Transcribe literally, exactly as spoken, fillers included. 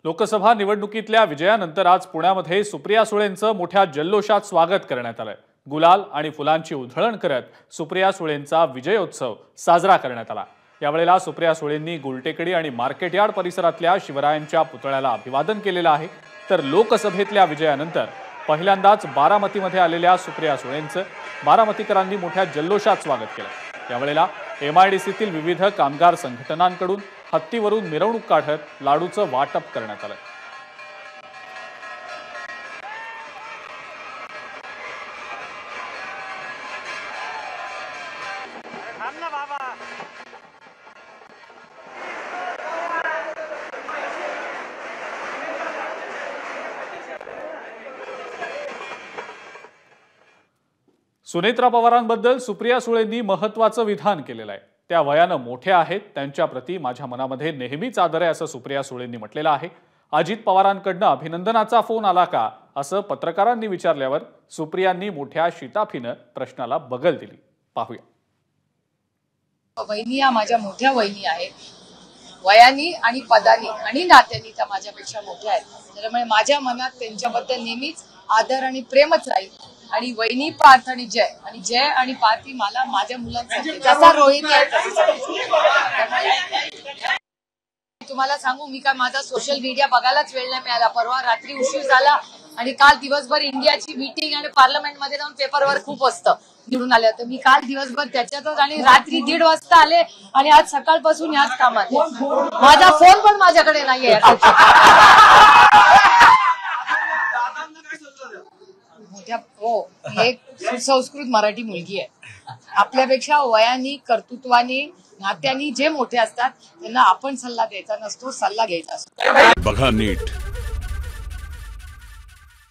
लोकसभा निवडणुकीतल्या विजयानंतर आज पुण्यामध्ये सुप्रिया सुळेंचं मोठ्या जल्लोषात स्वागत करण्यात आलंय। गुलाल आणि फुलांची उधळण करत सुप्रिया सुळेंचा विजयोत्सव साजरा करण्यात आला। यावेळेला सुप्रिया सुळेंनी गुलटेकडी आणि मार्केट यार्ड परिसरातल्या शिवरायांच्या पुतळ्याला अभिवादन केलेलं आहे। तर लोकसभेतल्या विजयानंतर पहिल्यांदाच बारामतीमध्ये आलेल्या सुप्रिया सुळेंचं बारामतीकरांनी मोठ्या जल्लोषात स्वागत केलं। यावेळेला एमआयडीसीतील विविध कामगार संघटनांकडून हत्तीवरून मिरवणूक काढत लाडूचं वाटप करण्यात आलं। सुनेत्रा पवारांबद्दल सुप्रिया सुळेंनी महत्त्वाचं विधान केलेलं आहे। त्या वयानं मोठ्या आहेत, त्यांच्या प्रती माझ्या मनामध्ये नेहमीच आदर आहे असं सुप्रिया सुळेंनी म्हटलेलं आहे। अजित पवारांकडून अभिनंदनाचा फोन आला का असं पत्रकारांनी विचारल्यावर सुप्रियांनी मोठ्या शिताफीनं प्रश्नाला बगल दिली। पाहूया। वहिनी या माझ्या मोठ्या वहिनी आहेत, वयानी आणि पदानी आणि नात्यानी त्या माझ्यापेक्षा मोठ्या आहेत। त्यामुळे माझ्या मनात त्यांच्याबद्दल नेहमीच आदर आणि प्रेमच राहील। आणि वहिनी पार्थ आणि जय आणि जय आणि पार्थी मला माझ्या मुलांसाठी जसा रोहिणी आहे तुम्हाला सांगू, मी काय माझा सोशल मीडिया बघायलाच वेळ नाही मिळाला। परवा रात्री उशीर झाला आणि काल दिवसभर इंडियाची मीटिंग आणि पार्लमेंटमध्ये जाऊन पेपरवर खूप असतं निवडून आले होते। मी काल दिवसभर त्याच्यातच आणि रात्री दीड वाजता आले आणि आज सकाळपासून याच कामात। माझा फोन पण माझ्याकडे नाहीये। मोठ्या हो एक सुसंस्कृत मराठी मुलगी आहे। आपल्यापेक्षा वयानी कर्तृत्वानी नात्यानी जे मोठे असतात त्यांना आपण सल्ला द्यायचा नसतो, सल्ला घ्यायचा असतो। बघा नीट